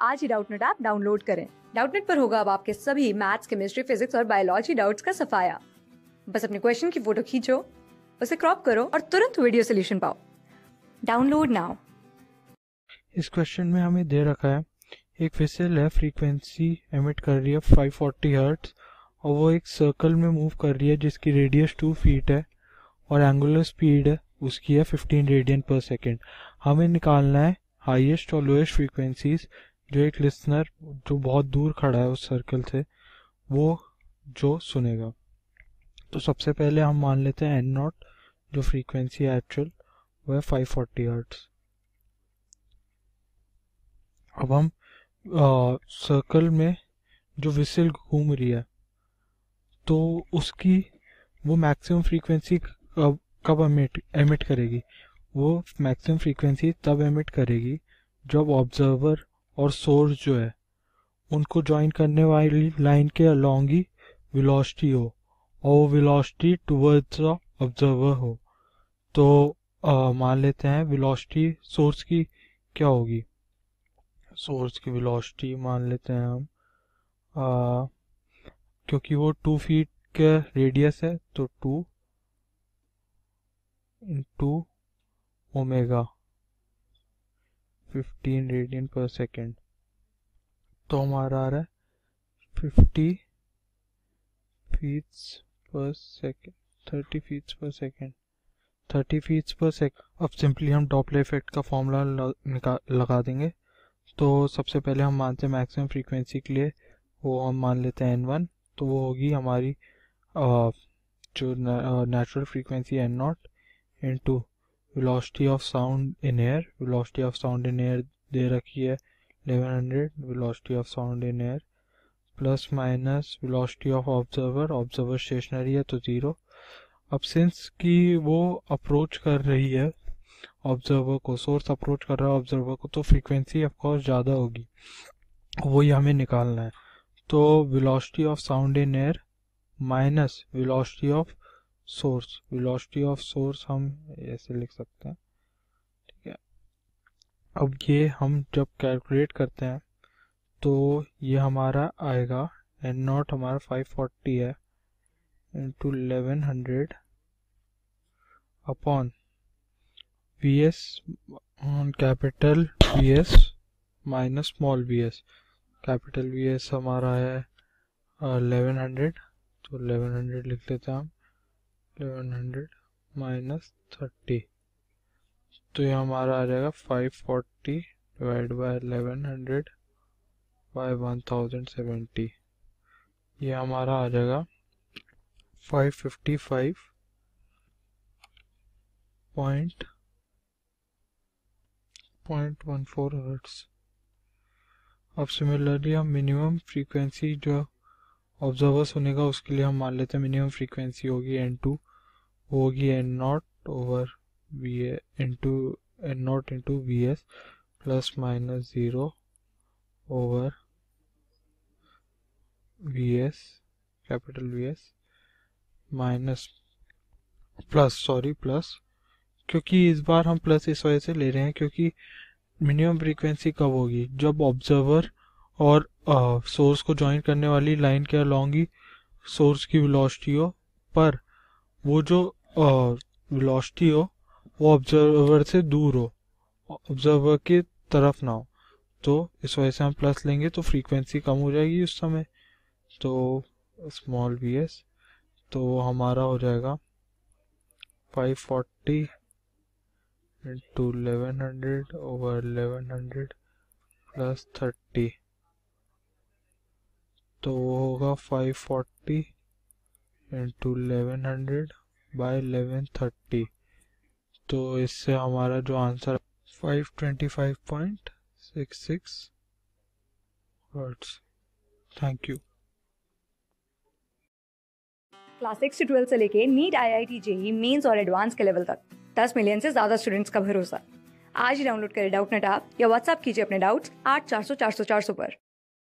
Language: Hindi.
आज ही डाउटनेट ऐप डाउनलोड करें। डाउटनेट पर होगा अब आपके सभी मैथ्स, केमिस्ट्री, फिजिक्स और बायोलॉजी डाउट्स का सफाया। बस अपने क्वेश्चन की फोटो खींचो, उसे क्रॉप करो और तुरंत वीडियो सोल्यूशन पाओ। Download now. इस क्वेश्चन में हमें दे रखा है एक विसल है, फ्रीक्वेंसी एमिट कर रही है 540 हर्ट्ज और वो एक सर्कल में मूव कर रही है जिसकी रेडियस 2 फीट है और एंगुलर स्पीड है उसकी है 15 रेडियन पर सेकेंड। हमें निकालना है हाईएस्ट और लोएस्ट फ्रीक्वेंसीज जो एक लिसनर जो बहुत दूर खड़ा है उस सर्कल से वो जो सुनेगा। तो सबसे पहले हम मान लेते हैं एन नॉट जो फ्रीक्वेंसी है एक्चुअल वो है 540 हर्ट्ज। अब हम सर्कल में जो विसल घूम रही है तो उसकी वो मैक्सिमम फ्रीक्वेंसी कब एमिट करेगी। वो मैक्सिमम फ्रीक्वेंसी तब एमिट करेगी जब ऑब्जर्वर और सोर्स जो है उनको ज्वाइन करने वाली लाइन के अलोंग ही वेलोसिटी हो और वो वेलोसिटी टुवर्ड्स द ऑब्जर्वर हो। तो मान लेते हैं वेलोसिटी सोर्स की क्या होगी। सोर्स की वेलोसिटी मान लेते हैं हम क्योंकि वो 2 फीट का रेडियस है तो 2 into omega 15 radian per second. तो हमारा आ रहा है 50 feets per second 30 feets per second 30 feets per second. अब सिंपली हम डॉपलर इफेक्ट का फॉर्मूला लगा देंगे। तो सबसे पहले हम मानते हैं मैक्सिमम फ्रीक्वेंसी के लिए वो हम मान लेते हैं n1। तो वो होगी हमारी जो natural frequency n not into velocity of sound in air. Velocity of sound in air दे रखी है 1100 velocity of sound in air plus minus velocity of observer. Observer stationary है तो 0। अब सिंस कि वो अप्रोच कर रही है ऑब्जर्वर को, सोर्स अप्रोच कर रहा है ऑब्जर्वर को, तो फ्रीक्वेंसी ऑफ कोर्स ज़्यादा होगी, वही हमें निकालना है। तो velocity of sound in air minus velocity of source. Velocity of source हम ऐसे लिख सकते हैं, ठीक है। अब ये हम जब कैलकुलेट करते हैं तो ये हमारा आएगा एन नॉट हमारा 540 है into 1100 upon V S capital V S minus small V S. Capital V S हमारा है 1100 तो 1100 लिख लेते हैं हम। 1100 माइनस 30 तो ये हमारा आ जाएगा 540 डिवाइड बाय 1100 बाय 1070। ये हमारा आ जाएगा 555.14 हर्ट्ज। अब सिमिलरली हम मिनिमम फ्रीक्वेंसी जो ऑब्जर्वर सुनेगा उसके लिए हम मान लेते हैं मिनिमम फ्रीक्वेंसी होगी n2, होगी n not over V into n not into V S plus minus 0 over V S capital V S minus plus क्योंकि इस बार हम प्लस इस वजह से ले रहे हैं क्योंकि मिनिमम फ्रीक्वेंसी कब होगी जब ऑब्जर्वर और सोर्स को ज्वाइन करने वाली लाइन के अलोंग ही सोर्स की वेलोसिटी हो, पर वो जो वेलोसिटी हो वो ऑब्जर्वर से दूर हो, ऑब्जर्वर की तरफ ना हो। तो इस वजह से हम प्लस लेंगे तो फ्रीक्वेंसी कम हो जाएगी उस समय। तो स्मॉल वी एस तो हमारा हो जाएगा 540 इंटू 1100 ओवर 1100 प्लस 30 तो वो होगा 540 इंटू 1100 बाय 1130। तो इससे हमारा जो answer 525.66 hertz. Thank you. Class 6 से 12 से लेके नीट, IIT, JEE मेंस और एडवांस के लेवल तक 10 मिलियन से ज्यादा स्टूडेंट्स का भरोसा। आज ही डाउनलोड करें डाउटनेट ऐप या व्हाट्सएप कीजिए अपने डाउट्स 8400 400 400 पर।